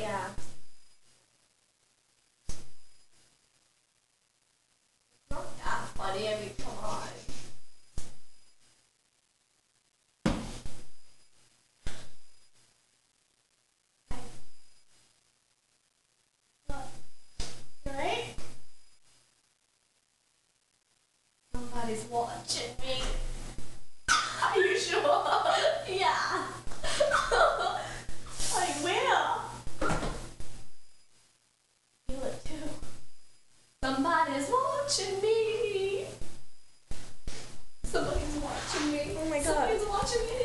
yeah. Not that funny, I mean, come on. Right? Somebody's watching me. Are you sure? Yeah. Like where? You look too. Somebody's watching me. Somebody's watching me. Oh my god. Somebody's watching me.